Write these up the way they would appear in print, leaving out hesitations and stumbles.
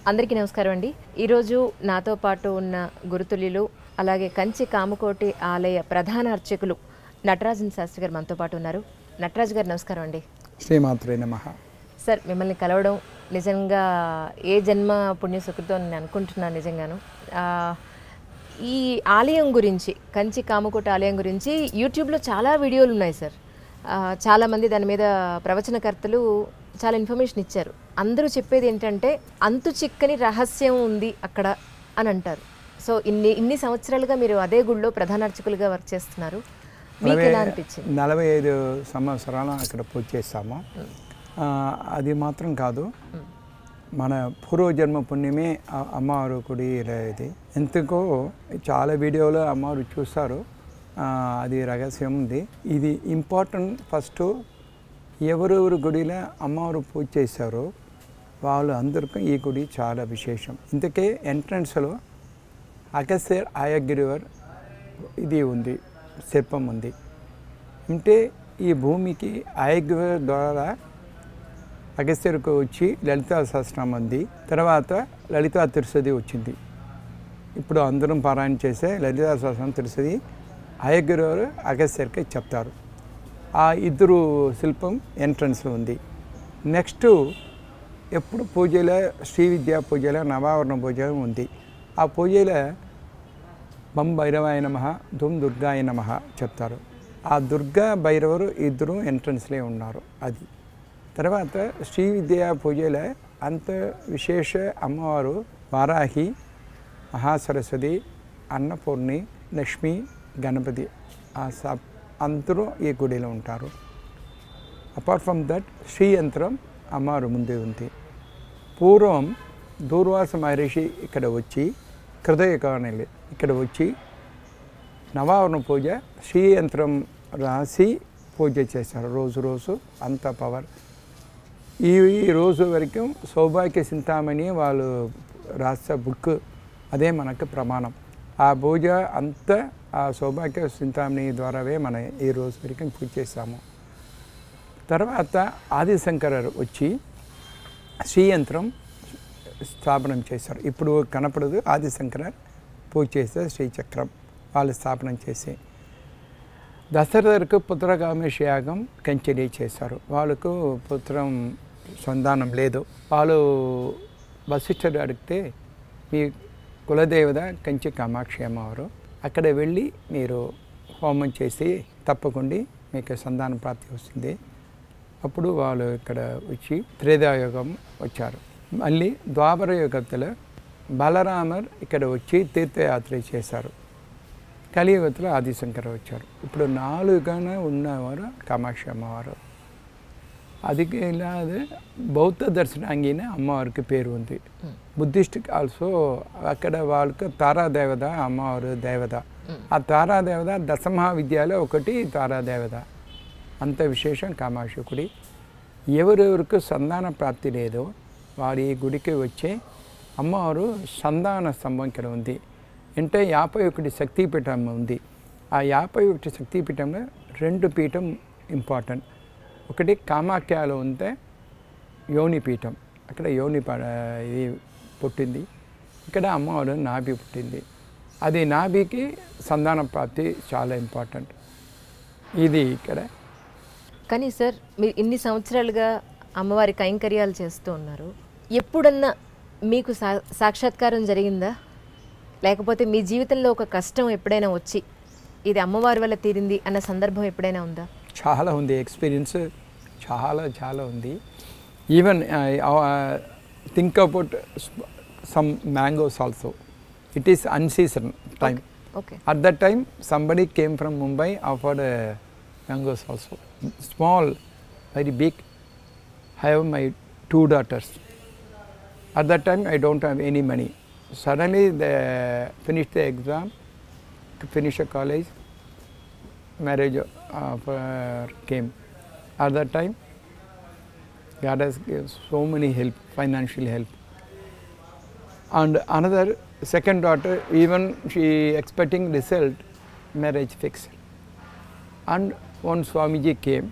అందరికీ నమస్కారం అండి. ఈరోజు నాతో పాటు ఉన్న గురుతుల్యులు అలాగే కంచి కామకోటి ఆలయ ప్రధాన అర్చకులు నటరాజన్ శాస్త్రి గారు మనతో పాటు ఉన్నారు. నటరాజు గారు నమస్కారం అండి. శ్రీమాత్రే నమః. సార్, మిమ్మల్ని కలవడం నిజంగా ఏ జన్మ పుణ్య సుకృతం నేను అనుకుంటున్నాను. నిజంగాను ఈ ఆలయం గురించి, కంచి కామకోటి ఆలయం గురించి యూట్యూబ్లో చాలా వీడియోలు ఉన్నాయి సార్. చాలామంది దాని మీద ప్రవచనకర్తలు చాలా ఇన్ఫర్మేషన్ ఇచ్చారు. అందరూ చెప్పేది ఏంటంటే అంతు చిక్కని రహస్యం ఉంది అక్కడ అని అంటారు. సో ఇన్ని సంవత్సరాలుగా మీరు అదే గుళ్ళో ప్రధాన అర్చకులుగా వర్క్ చేస్తున్నారు. మీకు ఎలా అనిపించింది? 45 సంవత్సరాలు అక్కడ పూజ చేస్తాము. అది మాత్రం కాదు, మన పూర్వజన్మ పుణ్యమే అమ్మవారు గుడి ఇది. ఎందుకో చాలా వీడియోలో అమ్మవారు చూస్తారు, అది రహస్యం ఉంది. ఇది ఇంపార్టెంట్. ఫస్ట్ ఎవరెవరు గుడిలో అమ్మవారు పూజ చేశారో వాళ్ళు అందరికీ ఈ గుడి చాలా విశేషం. ఇంతకే ఎంట్రన్స్లో అగస్త్య హయగ్రీవర్ ఇది ఉంది, శిల్పం ఉంది. అంటే ఈ భూమికి హయగ్రీవర్ ద్వారా అగస్త్యకు వచ్చి లలితా సహస్రనామం ఉంది. తర్వాత లలితా తిరుసది వచ్చింది. ఇప్పుడు అందరం పారాయణ చేసే లలితా సహస్రనామం తిరుసది హయగ్రీవర్ అగస్త్యకి చెప్తారు. ఆ ఇద్దరు శిల్పం ఎంట్రన్స్లో ఉంది. నెక్స్ట్ ఎప్పుడు పూజలో శ్రీ విద్యా పూజలో నవావరణ పూజ ఉంది. ఆ పూజలో బం భైరవాయ నమః, దుమ్ దుర్గాయ నమః చెప్తారు. ఆ దుర్గా భైరవరు ఇద్దరు ఎంట్రన్స్లే ఉన్నారు. అది తర్వాత శ్రీ విద్యా పూజలో అంత విశేష అమ్మవారు వారాహి, మహాసరస్వతి, అన్నపూర్ణి, లక్ష్మి, గణపతి అందరూ ఈ గుడిలో ఉంటారు. అపార్ట్ ఫ్రమ్ దట్ శ్రీ యంత్రం అమ్మవారు ముందే ఉంది. పూర్వం దూర్వాస మహర్షి ఇక్కడ వచ్చి హృదయకారణి ఇక్కడ వచ్చి నవావరణ పూజ శ్రీ యంత్రం రాసి పూజ చేశారు. రోజు అంత పవర్. ఈ రోజు వరకు సౌభాగ్య చింతామణి వాళ్ళు రాసే బుక్ అదే మనకు ప్రమాణం. ఆ పూజ అంతా ఆ సౌభాగ్య చింతామణి ద్వారావే మనం ఈ రోజు వరకు పూజ చేశాము. తర్వాత ఆదిశంకరర్ వచ్చి శ్రీయంత్రం స్థాపనం చేశారు. ఇప్పుడు కనపడదు. ఆదిశంకరర్ పూజ చేస్తే శ్రీచక్రం వాళ్ళు స్థాపనం చేసి దశరథకు పుత్రకామేశ యాగం కంచెలి చేశారు. వాళ్ళకు పుత్రం సంతానం లేదు. వాళ్ళు వశిష్ఠుడు అడిగితే మీ కులదేవత కంచి కామాక్షి అమ్మవారు, అక్కడ వెళ్ళి మీరు హోమం చేసి తప్పకుండా మీకు సంతాన ప్రాప్తి వస్తుంది. అప్పుడు వాళ్ళు ఇక్కడ వచ్చి త్రేతాయుగం వచ్చారు. మళ్ళీ ద్వాపర యుగంలో బలరామర్ ఇక్కడ వచ్చి తీర్థయాత్ర చేశారు. కలియుగంలో ఆదిశంకర వచ్చారు. ఇప్పుడు 4 ఉన్నవారు కామాక్షి అమ్మవారు. అది ఇలాగే బౌద్ధ దర్శనాంగిన అమ్మవారికి పేరు ఉంది. బుద్ధిస్ట్కి ఆల్సో అక్కడ వాళ్ళకి తారాదేవత అమ్మవారు దేవత. ఆ తారాదేవత దశమహావిద్యాలో ఒకటి తారాదేవత. అంత విశేషం కామాక్షి గుడి. ఎవరెవరికి సంతాన ప్రాప్తి లేదో వారి ఈ గుడికి వచ్చే అమ్మవారు సంతాన స్తంభం ఇక్కడ ఉంది. అంటే 51 శక్తిపీఠం ఉంది. ఆ 51 శక్తిపీఠంలో 2 పీఠం ఇంపార్టెంట్. ఒకటి కామాఖ్యలో ఉంటే యోని పీఠం, అక్కడ యోని ఇది పుట్టింది. ఇక్కడ అమ్మవారు నాభి పుట్టింది. అది నాభికి సంతాన ప్రాప్తి చాలా ఇంపార్టెంట్. ఇది ఇక్కడ. కానీ సార్, మీరు ఇన్ని సంవత్సరాలుగా అమ్మవారి కైంకర్యాలు చేస్తూ ఉన్నారు. ఎప్పుడన్నా మీకు సాక్షాత్కారం జరిగిందా? లేకపోతే మీ జీవితంలో ఒక కష్టం ఎప్పుడైనా వచ్చి ఇది అమ్మవారి వల్ల తీరింది అన్న సందర్భం ఎప్పుడైనా ఉందా? చాలా ఉంది. ఎక్స్పీరియన్స్ చాలా ఉంది. Even think about some mangoes also. It is unseason time. At that time somebody came from Mumbai, offered mangoes also. Small, very big. I have my 2 daughters. At that time I don't have any money. Suddenly they finished the exam, finished the college, marriage came. At that time God has given so many help, financial help. And another second daughter, even she expecting result, marriage fixed. And one Swamiji came.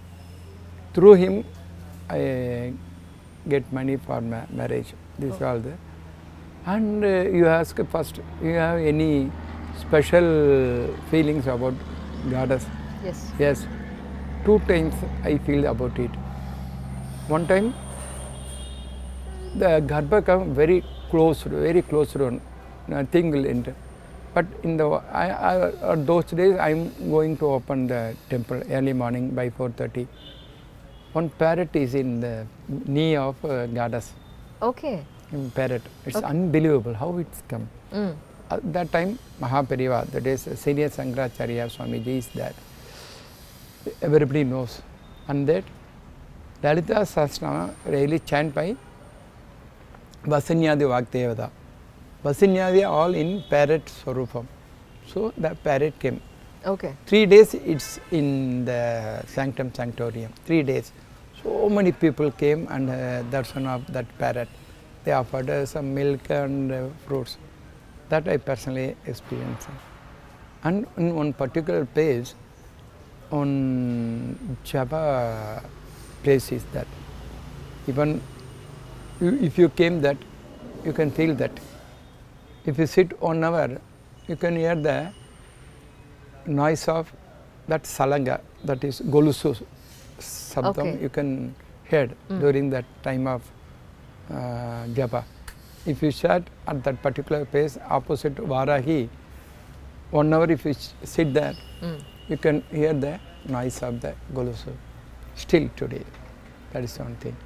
Through him I get money for marriage. This is all the. And you ask first, you have any special feelings about goddess? Yes. Yes, 2 times I feel about it. One time, the Garbha come very close room, nothing will enter. But in the those days, I am going to open the temple early morning by 4:30. One parrot is in the knee of goddess. Okay. Parrot, it's unbelievable how it's come. At that time, Mahapariva, that is senior Shankaracharya Swamiji is there. Everybody knows. And that Lalita Sahasranama really chant by Vasanyadi Vaktevada. Vasanyadi all in parrot Swarupam. So the parrot came. Okay. 3 days it's in the sanctum sanctorium. 3 days. So many people came and darshan of that parrot. They offered some milk and fruits. That I personally experienced. And in one particular place, on Java place is that. Even if you came that, you can feel that. If you sit 1 hour, you can hear the noise of that salanga, that is golusu sabdam, Okay. you can hear during that time of japa. If you sat at that particular place opposite Varahi, 1 hour if you sit there, you can hear the noise of the golusu. Still today, that is one thing.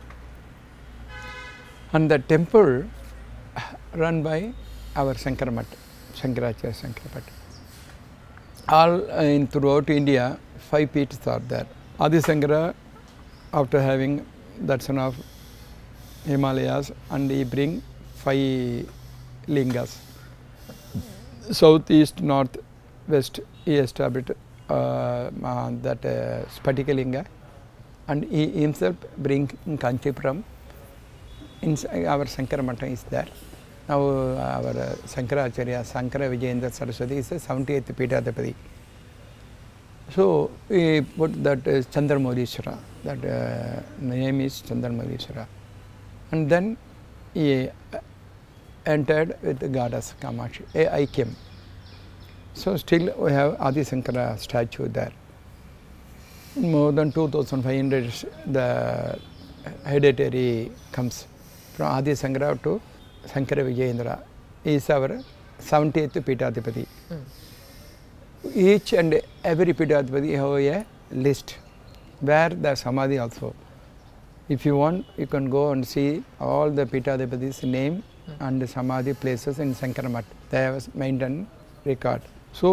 And the temple run by our Shankaramat, Shankaracharya Shankarapat. All throughout India, 5 peeths are there. Adi Shankara, after having darshan of Himalayas, and he bring 5 lingas. South, east, north, west, he established that Spatika linga, and he himself bring Kanchipuram. Our Shankaramata is there. Now our Shankaracharya, Shankara Vijayendra Saraswati is the 78th Peethadhipati. So we put that Chandramoudishwara, that name is Chandramoudishwara. And then he entered with the goddess Kamashi, I came. So still we have Adi Shankara statue there. More than 2,500 the hereditary comes from Adi Shankara to Shankara Vijayendra. He is our 70th Peethadhipati. Each and every Peethadhipati have a list where the Samadhi also. If you want, you can go and see all the Peethadhipatis' name and the Samadhi places in Shankaramat. They have maintained record. So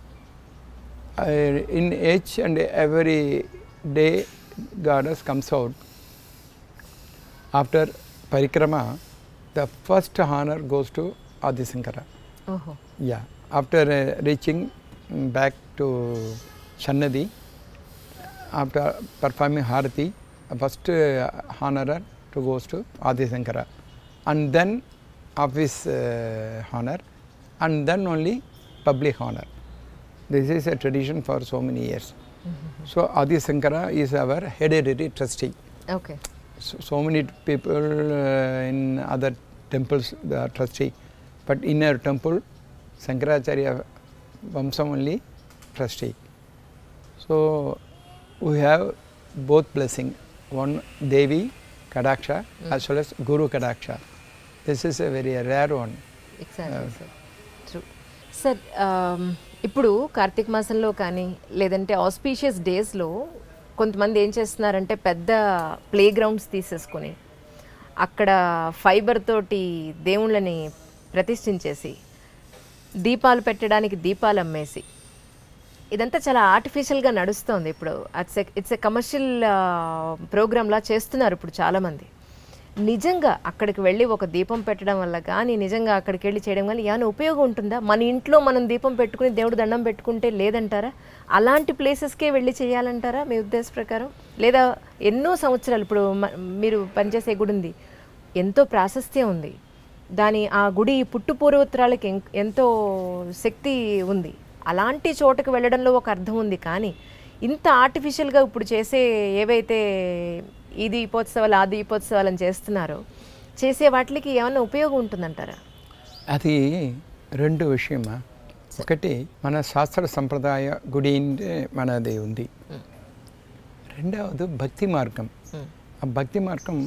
in each and every day, goddess comes out. After Parikrama, the first honor goes to Adi Shankara. Yeah. After reaching back to Sannadhi, after performing Harati, first honorer to goes to Adi Shankara, and then office honor, and then only public honor. This is a tradition for so many years. So Adi Shankara is our hereditary trustee. Okay. So many people in other temples they are trustee, but in our temple, Shankaracharya Vamsam only trustee. So we have both blessing, one Devi Kadaksha as well as Guru Kadaksha. This is a very rare one. Exactly sir. True sir. ఇప్పుడు కార్తీక మాసంలో కానీ లేదంటే auspicious డేస్లో కొంతమంది ఏం చేస్తున్నారంటే పెద్ద play grounds తీసేసుకొని అక్కడ ఫైబర్ తోటి దేవుళ్ళని ప్రతిష్ఠించేసి దీపాలు పెట్టడానికి దీపాలు అమ్మేసి ఇదంతా చాలా ఆర్టిఫిషియల్గా నడుస్తుంది ఇప్పుడు. ఇట్స్ ఎ కమర్షియల్ ప్రోగ్రామ్లా చేస్తున్నారు ఇప్పుడు చాలామంది. నిజంగా అక్కడికి వెళ్ళి ఒక దీపం పెట్టడం వల్ల కానీ నిజంగా అక్కడికి వెళ్ళి చేయడం కానీ ఏమైనా ఉపయోగం ఉంటుందా? మన ఇంట్లో మనం దీపం పెట్టుకుని దేవుడు దండం పెట్టుకుంటే లేదంటారా? అలాంటి ప్లేసెస్కే వెళ్ళి చేయాలంటారా మీ ఉద్దేశ ప్రకారం? లేదా ఎన్నో సంవత్సరాలు ఇప్పుడు మీరు పనిచేసే గుడి ఉంది, ఎంతో ప్రాశస్త్యం ఉంది, దాని ఆ గుడి పుట్టుపూర్వోత్తరాలకి ఎంతో శక్తి ఉంది. అలాంటి చోటకు వెళ్ళడంలో ఒక అర్థం ఉంది. కానీ ఇంత ఆర్టిఫిషియల్గా ఇప్పుడు చేసే ఏవైతే ఈ దీపోత్సవాలు ఆ దీపోత్సవాలు అని చేస్తున్నారో చేసే వాటికి ఏమైనా ఉపయోగం ఉంటుందంటారా? అది రెండు విషయమా. ఒకటి మన శాస్త్ర సంప్రదాయ గుడి మనది ఉంది. రెండవది భక్తి మార్గం. ఆ భక్తి మార్గం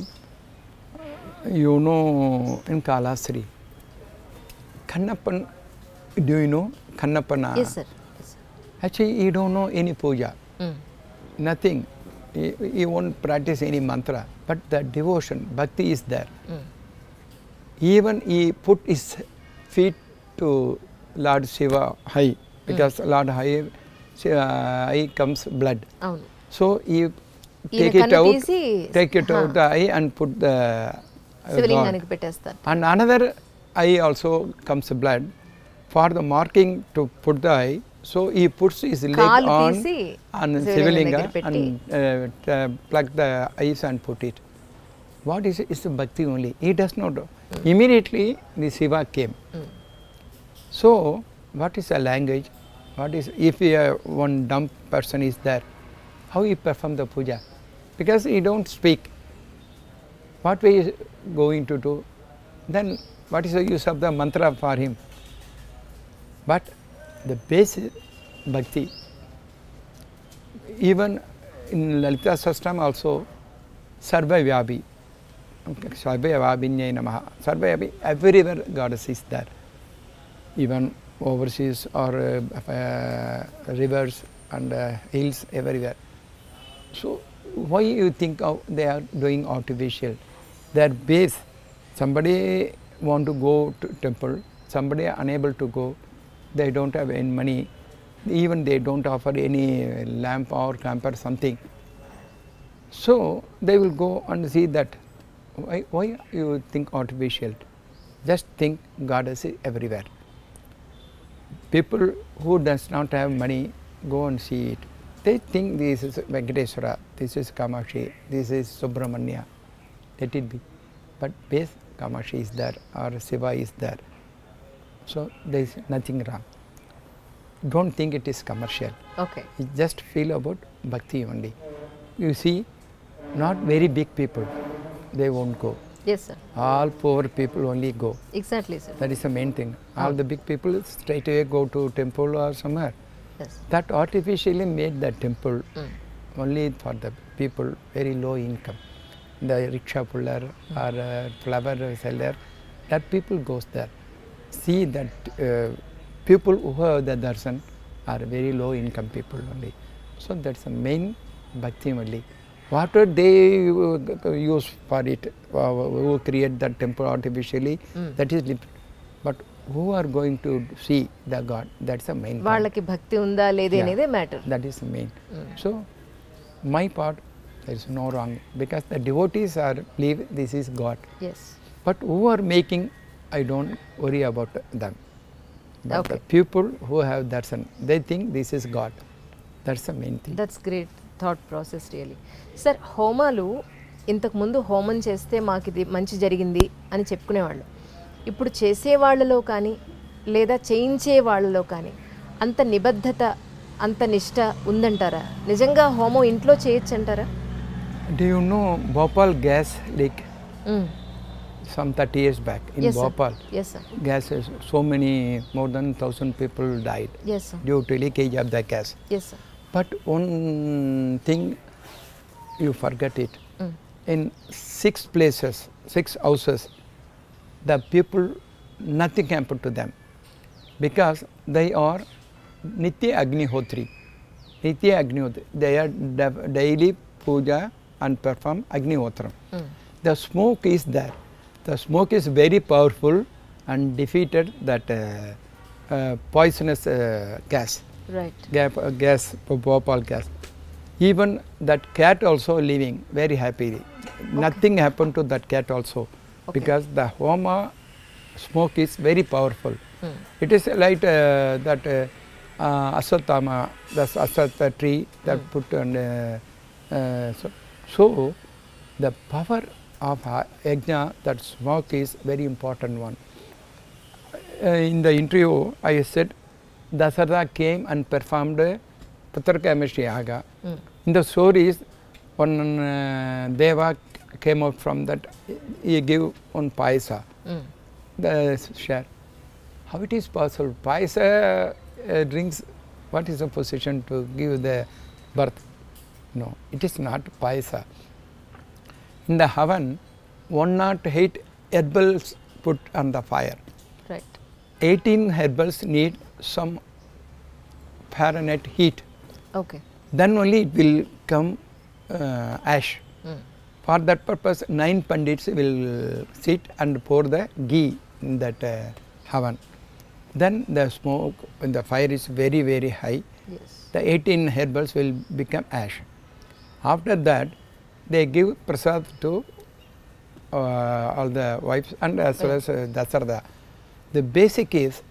in Kalahasti Kannappan. Do you know Kannappan? Yes, sir. Yes, sir. Actually, you don't know any puja, nothing. You won't practice any mantra, but the devotion, bhakti is there. Even he put his feet to Lord Shiva high, because Lord high comes blood. అవును. So he take it out the eye and put the శివలింగానికి పెట్టేస్తారు. and another eye also comes blood. For the marking to put the eye, so he puts his leg on Shivalinga and plug the eyes and put it. What is it? It's the bhakti only. He does not know. Immediately the Shiva came. So what is the language? What is, if one dumb person is there, how he perform the puja? Because he don't speak. What we going to do? Then what is the use of the mantra for him? But the basic bhakti, even in Lalita Sahasranam also, Sarvavyapi, Sarvavyapinyai Namaha, Sarvavyapi, everywhere goddess is there, even overseas or rivers and hills, everywhere. So why you think of they are doing artificial? Their base, somebody want to go to temple, somebody unable to go, they don't have any money, even they don't offer any lamp or camper something. So they will go and see that. Why you think artificial? Just think goddess is everywhere. People who does not have money go and see it. They think this is Venkateswara, this is Kamakshi, this is Subramanya. Let it be. But base Kamakshi is there or Shiva is there. So there is nothing wrong. Don't think it is commercial. Okay. You just feel about bhakti only. You see, not very big people, they won't go. Yes, sir. All poor people only go. Exactly, sir. That is the main thing. All the big people straight away go to temple or somewhere. Yes. That artificially made that temple only for the people very low income. The rickshaw puller or flower seller, that people goes there. See that people who have the darshan are very low income people only. So that's the main bhakti only. Whatever they use for it, who create that temple artificially, that is different. But who are going to see the God, that's the main part. వాళ్ళకి భక్తి ఉందా లేదే అనేదే matter. That is the main. So my part, there is no wrong, because the devotees are believe this is God. Yes. But who are making, I don't worry about them. But Okay. the people who have darshan, they think this is God. That's the main thing. That's great thought process really. Sir, హోమాలు ఇంతకుముందు హోమం చేస్తే మాకు ఇది మంచి జరిగింది అని చెప్పుకునేవాళ్ళు. ఇప్పుడు చేసే వాళ్ళలో కానీ లేదా చేయించే వాళ్ళలో కానీ అంత నిబద్ధత, అంత నిష్ట ఉందంటారా? నిజంగా హోమం ఇంట్లో చేయొచ్చు అంటారా? Do you know Bhopal gas leak? Some 30 years back in Yes, sir. Bhopal. Yes, sir. Gas, so many, more than 1,000 people died Yes, sir. due to leakage of the gas. Yes, sir. But one thing you forget it. In 6 places, 6 houses, the people, nothing happened to them, because they are Nitya Agnihotri. Nitya Agnihotri, they are daily puja and perform Agnihotram. The smoke is there. The smoke is very powerful and defeated that poisonous gas. Right. Gas, Bhopal gas. Even that cat also living very happily. Nothing happened to that cat also, because the homa smoke is very powerful. It is like that aswatthama, the aswatha tree that put on. So the power of yajna, that smoke is very important one. In the interview, I said Dasarada came and performed Putrakameshri Yaga. In the stories, one Deva came out from that, he gave one paisa, the share. How it is possible? Payasa drinks, what is the position to give the birth? No, it is not payasa. In the oven, 108 herbals put on the fire. Right. 18 herbals need some Fahrenheit heat. Okay. Then only it will come ash. For that purpose, 9 pandits will sit and pour the ghee in that oven. Then the smoke, when the fire is very, very high, Yes. the 18 herbals will become ash. After that, they give prasad to all the wives and as well as Dasarada. The basic is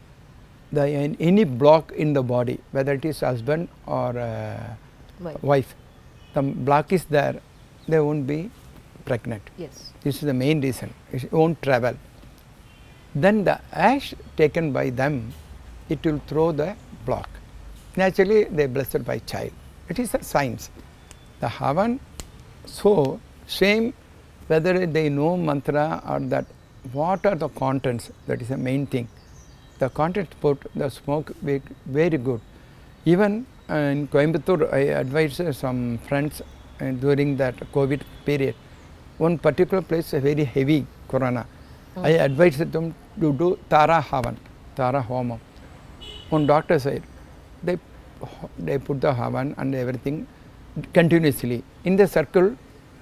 any block in the body, whether it is husband or wife, the block is there, they won't be pregnant. Yes. This is the main reason. It won't travel. Then the ash taken by them, it will throw the block. Naturally, they are blessed by child. It is a science. The Havan, so same whether they know mantra or that, what are the contents, that is the main thing. The contents put the smoke very good. Even in Coimbatore, I advised some friends during that COVID period. One particular place, a very heavy corona. I advised them to do Tara Havan, Tara Homa. One doctor said, they put the Havan and everything continuously. In the circle,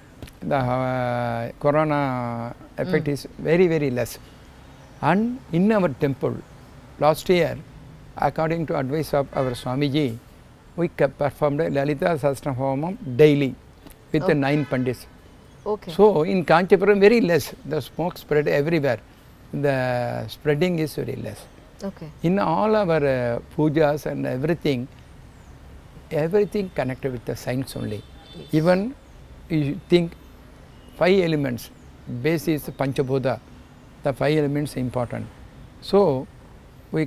the corona effect is very, very less. And in our temple, last year, according to advice of our Swamiji, we performed Lalita Sahasra Homam daily with the 9 pandits. Okay. So in Kanchipuram, very less. The smoke spread everywhere. The spreading is very less. Okay. In all our pujas and everything connected with the science only. Yes. Even you think 5 elements, base is Panchabhuta, the 5 elements important. So we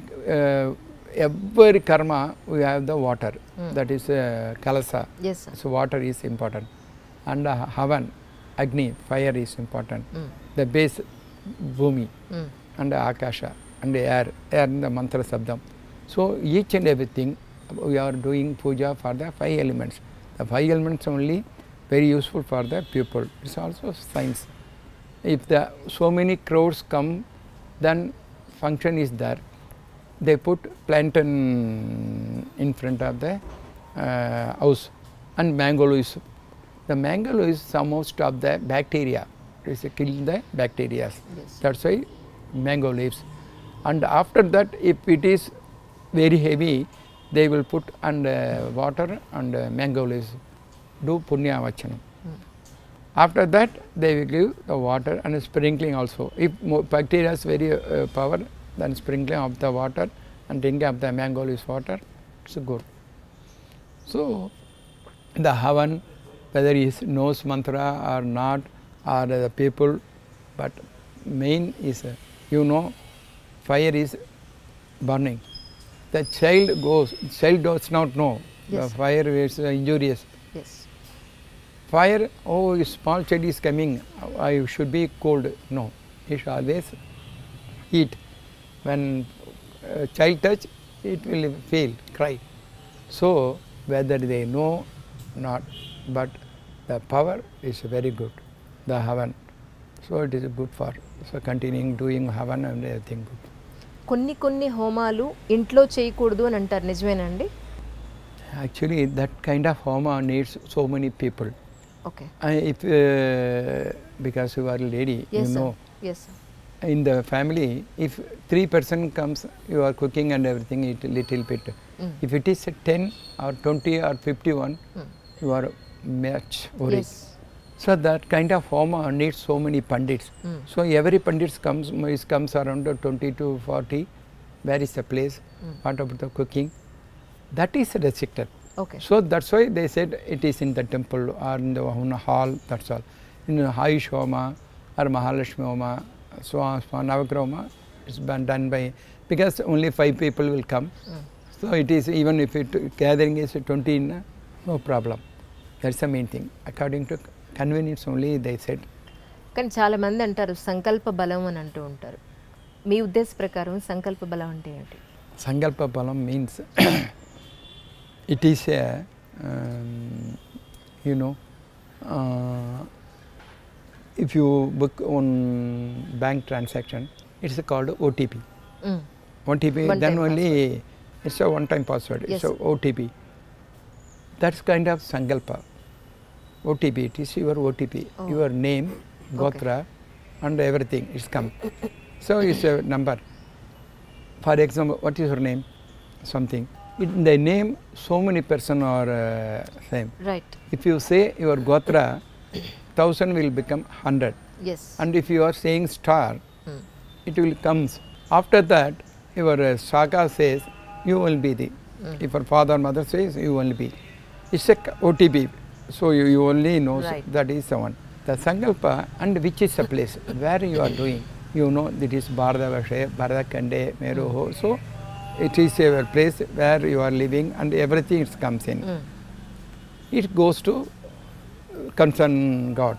every karma we have the water, that is kalasa. Yes, sir. So water is important. And Havan, Agni, fire is important. The base, Bhumi, and Akasha, and the air in the mantra sabdam. So each and everything we are doing puja for the 5 elements. The 5 elements only very useful for the people. It is also science. If the so many crowds come, then function is there. They put plantain in front of the house and mango leaves. The mango leaves somehow stop the bacteria. It is kill the bacteria. Yes. That's why mango leaves. And after that, if it is very heavy, they will put and water and mango leaves. Do punya vachanam. After that, they will give the water and sprinkling also. If bacteria is very power, then sprinkling of the water and drinking of the mango leaves water, it's good. So the Havan, whether he knows mantra or not, or the people, but main is, fire is burning. The child does not know. Yes. The fire is injurious. Yes. Fire, oh, small child is coming, I should be cold. No, it should always heat. When child touch, it will feel, cry. So, whether they know not, but the power is very good, the Havan. So, it is good for continuing doing Havan and everything good. కొన్ని హోమాలు ఇంట్లో చేయకూడదు అని అంటారు, నిజమేనండి? Actually, that kind of homa needs so many people. Okay. If because you are a lady, Yes, you sir. know. Yes, sir. In the family, if 3 person comes, you are cooking and everything, it little bit. If it is 10 or 20 or 51, you are much worried. Yes. So that kind of homa needs so many pandits. So every pandit comes around 20 to 40. Where is the place? What about the cooking? That is restricted. Okay. So that's why they said it is in the temple or in the hall, that's all. In Ayush Homa or Mahalakshmi Homa, so Navagraha Homa, it's been done by, because only 5 people will come. So it is, even if it gathering is 20, no problem. That's the main thing. According to convenience only they said. కానీ చాలా మంది అంటారు సంకల్ప బలం అని అంటూ ఉంటారు. మీ ఉద్దేశ ప్రకారం సంకల్ప బలం అంటే ఏంటి? Sankalpa Balam means it is a, you know, if you book on bank transaction, it's called OTP. OTP, One then time only it's a one-time password. Yes. It's a OTP. That's kind of Sankalpa. OTP, it is your OTP, your name, Gotra, and everything is come. So it's a number. For example, what is your name? Something. In the name, so many person are same. Right. If you say your Gotra, 1000 will become 100. Yes. And if you are saying star, it will comes. After that, your Shaka says, you will be the. If your father mother says, you will be. It's a OTP. So you only know Right. that is the one. The Sankalpa and which is the place where you are doing. You know that is Bharadavashe, Bharadakande, Meruho. So it is a place where you are living and everything comes in. It goes to concern God.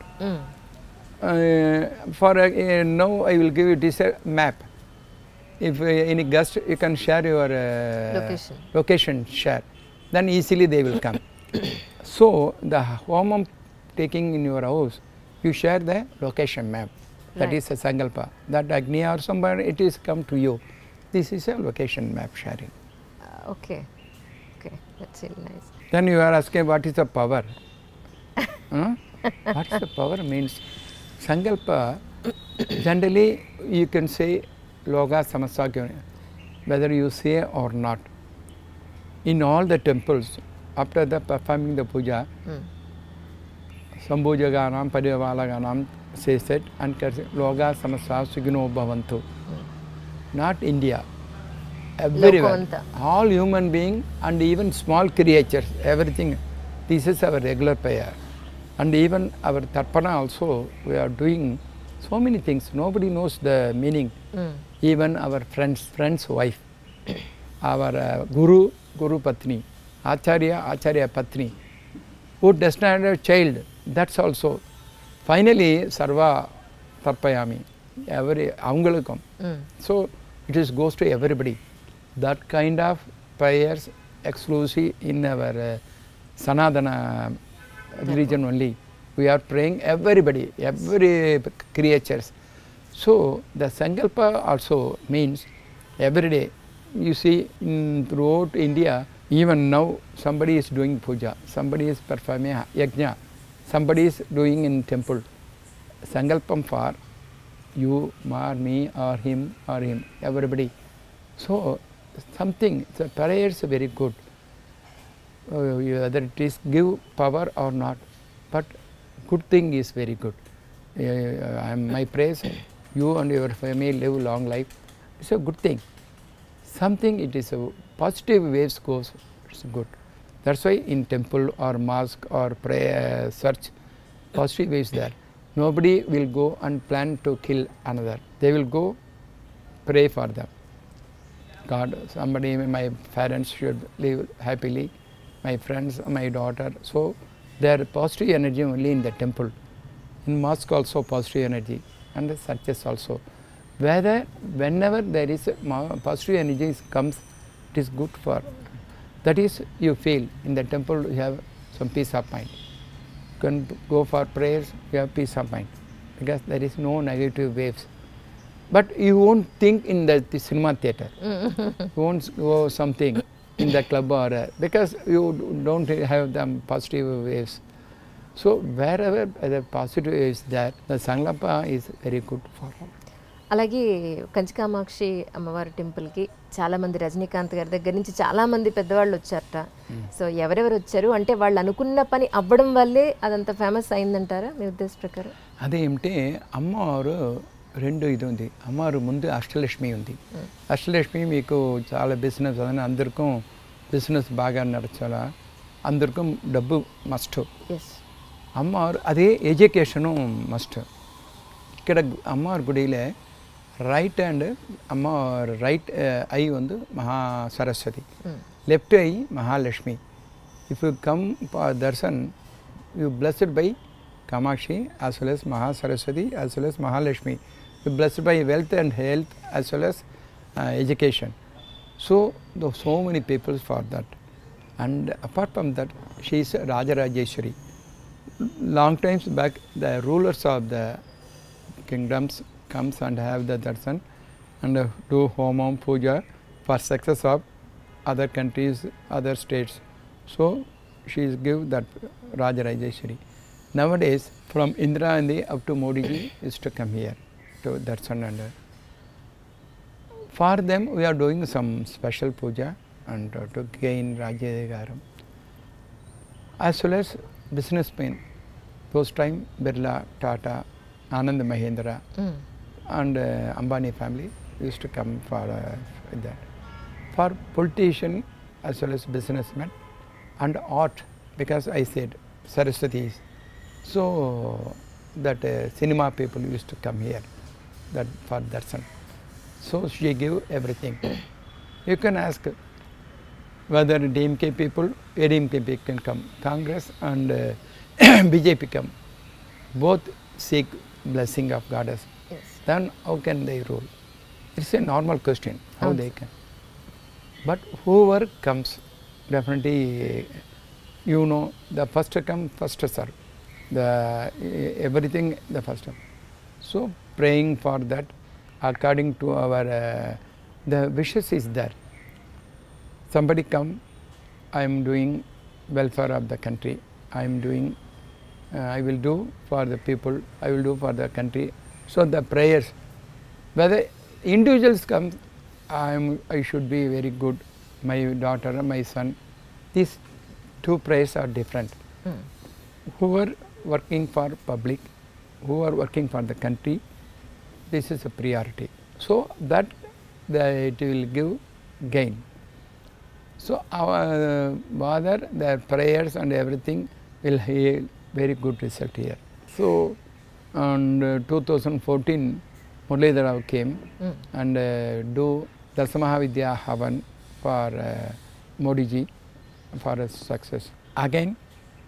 For now I will give you this map. If any guest, you can share your location share. Then easily they will come. So the homam taking in your house, you share the location map. That Right. is a Sankalpa. That Agni or somewhere it is come to you. This is a location map sharing. Okay. Okay, that's very nice. Then you are asking what is the power? Huh? What is the power means? Sankalpa, generally you can say Loga Samasa, whether you say or not. In all the temples, after the performing the puja, Sambhujaganam, Parivala says it and Loga Samasa Sugino Bhavantu. Not India. Everywhere. Lokavanta. All human beings and even small creatures, everything. This is our regular prayer. And even our Tarpana also, we are doing so many things. Nobody knows the meaning. Even our friend's wife, our Guru Patni, Acharya Patni, who does not have a child, that's also. Finally, Sarva Tarpayami, Avangalukam. So it is goes to everybody. That kind of prayers exclusive in our Sanatana religion only. We are praying everybody, every creatures. So the Sankalpa also means every day. You see throughout India, even now somebody is doing puja, somebody is performing yajna, somebody is doing in temple. Sankalpam for you, or me, or him, everybody. So something, the prayer is very good. Whether it is give power or not, but good thing is very good. My praise, you and your family live long life. It's a good thing. Something it is a positive waves goes, it's good. That's why in temple or mosque or prayer search, positive waves there. Nobody will go and plan to kill another. They will go pray for them. God, somebody, my parents should live happily, my friends, my daughter. So there is positive energy only in the temple. In mosque also positive energy and the churches also. Whenever there is positive energy comes, it is good for. That is, you feel in the temple you have some peace of mind. You can go for prayers, you have peace of mind because there is no negative waves. But you won't think in the cinema theatre. You won't go something in the club or because you don't have them positive waves. So wherever the positive is there, the Sankalpa is very good for all. అలాగే కంచికామాక్షి అమ్మవారి టెంపుల్కి చాలామంది రజనీకాంత్ గారి దగ్గర నుంచి చాలామంది పెద్దవాళ్ళు వచ్చారట. సో ఎవరెవరు వచ్చారు అంటే వాళ్ళు అనుకున్న పని అవ్వడం వల్లే అదంత ఫేమస్ అయిందంటారా మీ ఉద్దేశ ప్రకారం? అదేమిటే అమ్మవారు రెండు ఇది ఉంది. అమ్మవారు ముందు అష్టలక్ష్మి ఉంది. అష్టలక్ష్మి మీకు చాలా బిజినెస్ అని అందరికీ బిజినెస్ బాగా నడచాలా, అందరికీ డబ్బు మస్ట్. అమ్మవారు అదే ఎడ్యుకేషను మస్ట్. ఇక్కడ అమ్మవారి గుడిలో రైట్ హ్యాండ్ అమ్మవారు రైట్ ఐ ఉంది Maha Saraswati, left eye Mahalakshmi. If you come for darshan you blessed by Kamakshi as well as Mahasaraswati as well as Mahalakshmi. blessed by wealth and health as well as education. So so many people for that. And apart from that, she is Rajarajeshwari. Long times back, the rulers of the kingdoms comes and have the darshan and do homam puja for success of other countries, other states. So she is give that Rajarajeshwari. Nowadays, from Indira Gandhi up to Modi ji is to come here to darshan, and for them we are doing some special puja and to gain Rajyadikaram. As well as businessmen, those time Birla, Tata, Anand Mahindra and Ambani family used to come for that. For politician as well as businessmen and art, because I said Saraswati, so that cinema people used to come here that for darshan. So she gave everything. You can ask whether DMK people, ADMK people can come, Congress and BJP come, both seek blessing of goddess. Yes. Then how can they rule? It's a normal question, how they can. But whoever comes, definitely, you know, the first come, first serve. The everything, the first come. So praying for that, according to our, the wishes is there. Somebody come, I am doing welfare of the country, I am doing, I will do for the people, I will do for the country. So the prayers, whether individuals come, I should be very good, my daughter, my son, these two prayers are different. Who are working for public, who are working for the country, this is a priority. So that it will give gain. So our father, their prayers and everything will have very good result here. So on 2014, Muralidhar Rao came and do Dasamahavidya Havan for Modi ji for his success. Again,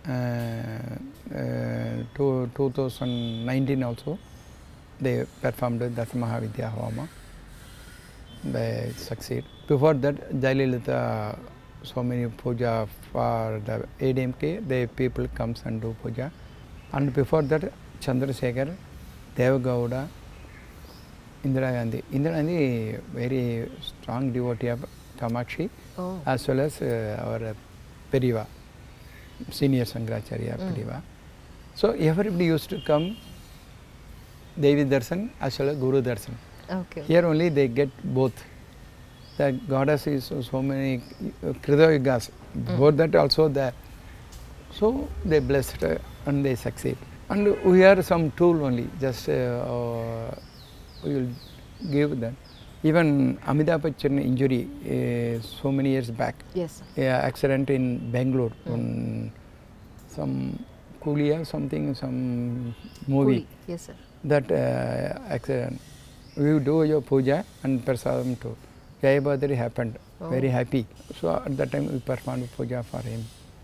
2019 also, they performed Dasamahavidya Homa. They succeed. Before that, Jayalalitha, so many puja for the ADMK, the people comes and do puja. And before that, Chandrasekhar, Devagowda, Indira Gandhi. Indira Gandhi, very strong devotee of Kamakshi, as well as our Periva, senior Shankaracharya Periva. So everybody used to come, Devi Darshan as well as Guru Darshan. Okay. Here only they get both. The goddess is so many Krida Yugas. Before that also there. So they blessed her and they succeed. And we are some tool only, just we will give them. Even Amitabh Bachchan injury so many years back. Yes. Accident in Bangalore on some Coolia something, some movie. Cool. Yes, sir. That accident. We do your puja and prasadam too. Jayabadri happened. Very happy. So at that time we performed puja for him.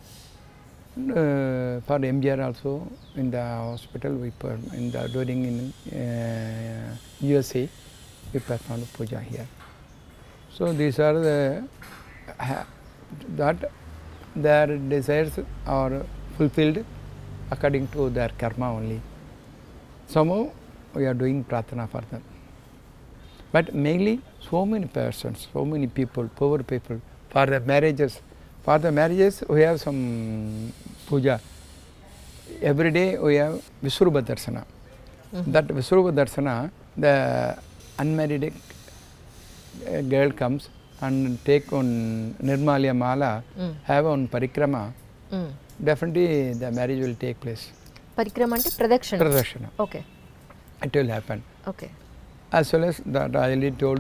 For MGR also in the hospital we during in USA we performed puja here. So these are the that their desires are fulfilled according to their karma only. Somehow we are doing pratana for them. But mainly so many persons, so many people, poor people, for the marriages. For the marriages we have some puja. Every day we have Visvarupa Darshana. That Visvarupa Darshana, the unmarried girl comes and take on Nirmalya Mala, have on Parikrama, definitely the marriage will take place. Parikrama ante pradakshana. Pradakshana. Okay. It will happen. Okay. As well as that I already told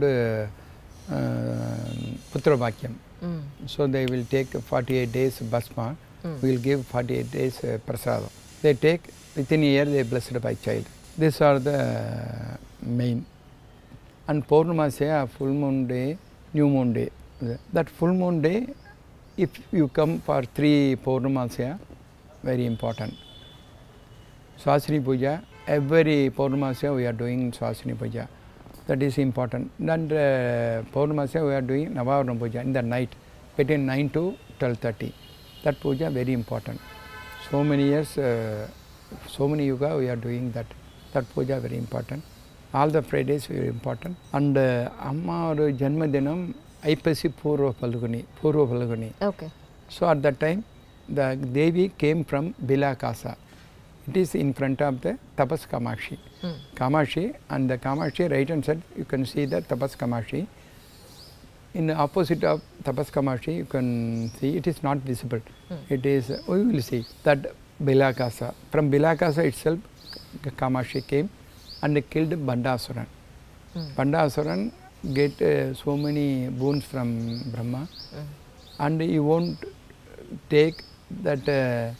Putra Bhakyam. So they will take 48 days Bhasma, we will give 48 days Prasada. They take, within a year they are blessed by child. These are the main. And Purnamasya, full moon day, new moon day. That full moon day, if you come for 3 Purnamasya, very important. Swasini Puja, every Purnamasya we are doing Swasini Puja. That is important. Then Purnamasya we are doing Navavarana Puja in the night between 9 to 12:30. That puja very important. So many years, so many yuga we are doing that. That puja very important. All the Fridays very important. And Amma Janmadinam Aipasi Purva Falguni. Okay. So at that time, the Devi came from Bilakasa. It is in front of the Tapas Kamashi. Kamashi, and the Kamashi right hand side you can see the Tapas Kamashi. In the opposite of Tapas Kamashi you can see it is not visible. It is, we will see that Bilakasa. From Bilakasa itself Kamashi came and killed Bandasuran. Bandasuran get so many boons from Brahma and he won't take that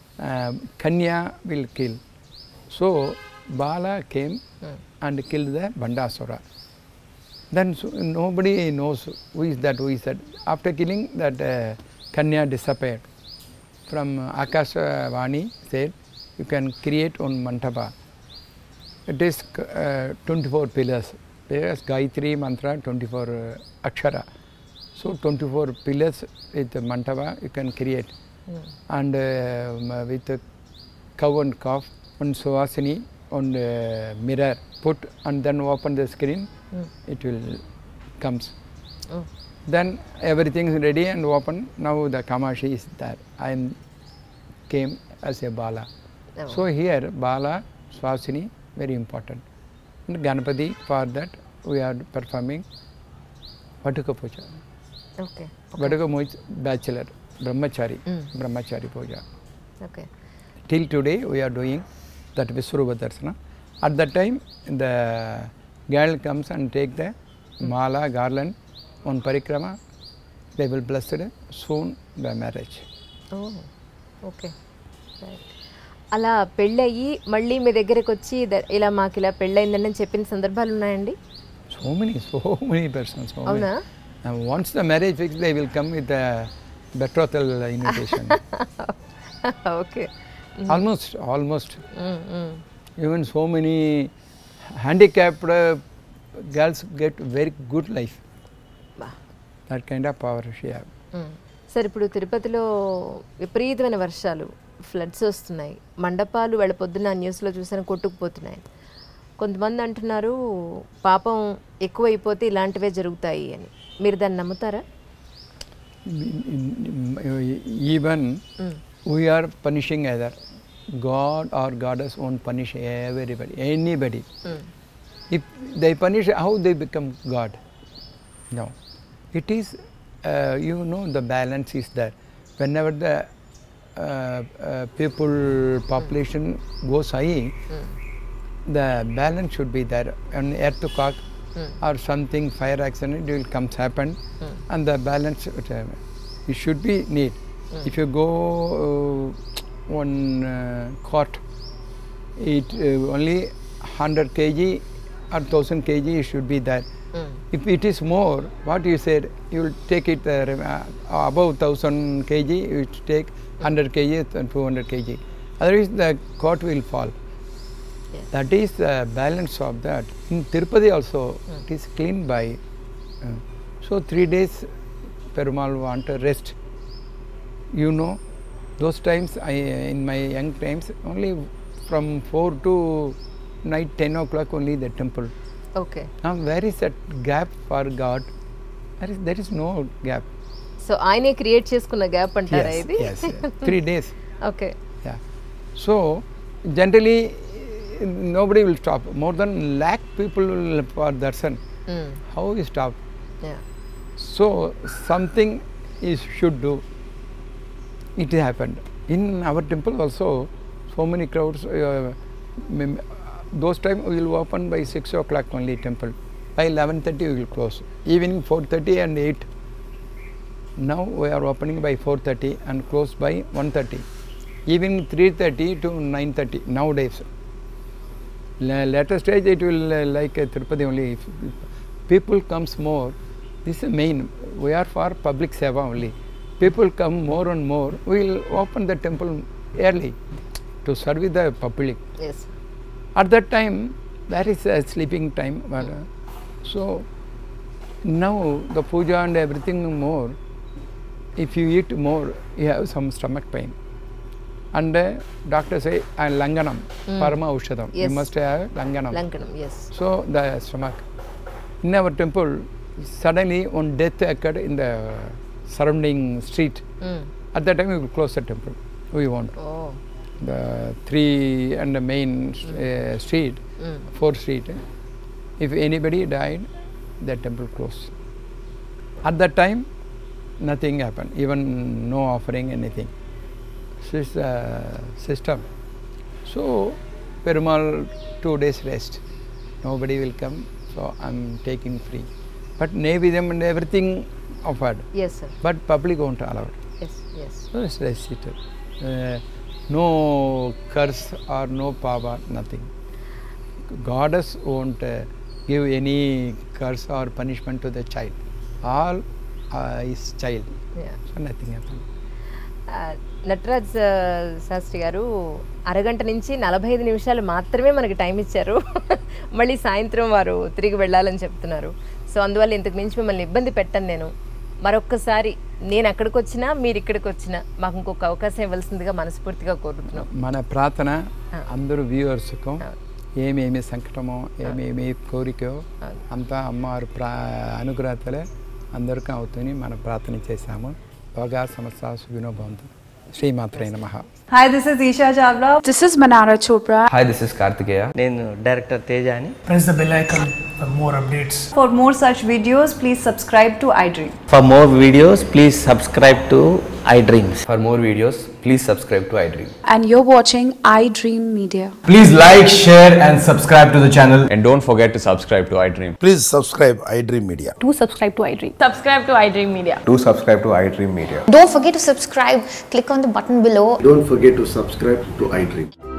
Kanya will kill. So Bala came and killed the Bandasura. Then nobody knows who is that, who is that. After killing that Kanya disappeared. From Akashavani said you can create one Mantapa. It is 24 pillars. There is Gayatri Mantra 24 Akshara. So 24 pillars with Mantapa you can create. And with a cow and calf, on Suhasini, on the mirror, put and then open the screen, it will comes. Then everything is ready and open. Now the Kamashi is there. I came as a Bala. So here Bala, Swasini, very important. And Ganapati, for that we are performing Vatuka Puja. Okay. Vatuka means bachelor. Brahmachari, Brahmachari Puja. Okay. Till today we are doing that Visvarupa Darsana. At that time the girl comes and take the mala, garland on parikrama. They will bless it soon by marriage. Oh, okay. Right. అలా పెళ్ళయి మళ్ళీ మీ దగ్గరకు వచ్చి ఇలా మాకు ఇలా పెళ్ళయిందని చెప్పిన సందర్భాలు ఉన్నాయండి? So many persons. అవునా? And once the marriage fixed, they will come with a betrothal invitation. Okay. Almost. Even so many handicapped girls get very good life. That kind of power she have. Sir ఇప్పుడు తిరుపతిలో విపరీతమైన వర్షాలు, floods వస్తున్నాయి, మండపాలు వాళ్ళ పొద్దున్న న్యూస్లో చూసాను కొట్టుకుపోతున్నాయి. కొంతమంది అంటున్నారు పాపం ఎక్కువైపోతే ఇలాంటివే జరుగుతాయి అని. మీరు దాన్ని నమ్ముతారా? Even we are punishing either God or goddess won't punish everybody, anybody. If they punish, how they become God? No. It is, you know, the balance is there. Whenever the population goes high, the balance should be there. An earthquake or something, fire accident will happen, and the balance it should be neat. If you go one cart, it only 100 kg or 1000 kg should be there. If it is more, what you said, you will take it above 1000 kg, you take 100 kg and 200 kg. Otherwise the cart will fall. Yes. That is the balance of that. In Tirupati also, it is cleaned by. So 3 days Perumal want to rest. You know, those times in my young times, only from 4 to night 10 o'clock only the temple. Okay. Now where is that gap for God? There is no gap. So ఆయనే create చేసుకున్న gap అంటారా ఇది? Yes. 3 days. Okay. Yeah. So generally nobody will stop. More than lakh people will for darshan. How we stop? Yeah. So something is should do. It happened in our temple also. So many crowds. Those time we will open by 6 o'clock only temple. By 11:30 we will close. Evening 4:30 and 8. Now we are opening by 4:30 and close by 1:30. Evening 3:30 to 9:30 nowadays. Later stage it will like Tirupati only. If people comes more, this is main. We are for public seva only. People come more and more. We will open the temple early to serve the public. Yes. At that time, that is a sleeping time. But, so now the puja and everything more, if you eat more, you have some stomach pain. And doctor say, langanam, parama aushadam. Yes. You must have langanam. Lankanam, yes. So the stomach. In our temple, suddenly one death occurred in the surrounding street. At that time, we will close the temple. We want Oh, the 3 and the main street, 4th street. If anybody died, the temple closed. At that time, nothing happened. Even no offering, anything. This is the system. So, Perumal 2 days rest. Nobody will come, so I am taking free. But Nevidam and everything offered. yes, sir. But public won't allow it. Yes, yes. So it's restricted. No curse or no power, nothing. Goddess won't give any curse or punishment to the child. All is child. Yeah. So nothing happened. Nataraj Sastry గారు అరగంట నుంచి 45 నిమిషాలు మాత్రమే మనకి time ఇచ్చారు. మళ్ళీ సాయంత్రం వారు తిరిగి వెళ్ళాలని చెప్తున్నారు. సో అందువల్ల ఇంతకు మించి మిమ్మల్ని ఇబ్బంది పెట్టను నేను. మరొక్కసారి నేను అక్కడికి వచ్చినా మీరు ఇక్కడికి వచ్చినా మాకు ఇంకొక అవకాశం ఇవ్వాల్సిందిగా మనస్ఫూర్తిగా కోరుతున్నాం. మన ప్రార్థన అందరూ వ్యూవర్స్కు ఏమేమి సంకటమో ఏమేమి కోరికో అంతా అమ్మవారు అనుగ్రహతలే అందరికీ అవుతుంది. మనం ప్రార్థన చేశాము. యోగా సమస్య సుఖినో భవంతు. శ్రీమాత్రే నమః. Hi, this is Isha Chavla. This is Manara Chopra. Hi, this is Kartikeya. నేను డైరెక్టర్ తేజ అని. Press the bell icon for more updates. For more such videos, please subscribe to iDream. For more videos, please subscribe to iDreams. For more videos, please subscribe to iDream. And you're watching iDream Media. Please like, share and subscribe to the channel. And don't forget to subscribe to iDream. Please subscribe iDream Media. Do subscribe to iDream. Subscribe to iDream Media. Do subscribe to iDream Media. Don't forget to subscribe. Click on the button below. Don't forget to subscribe to iDream.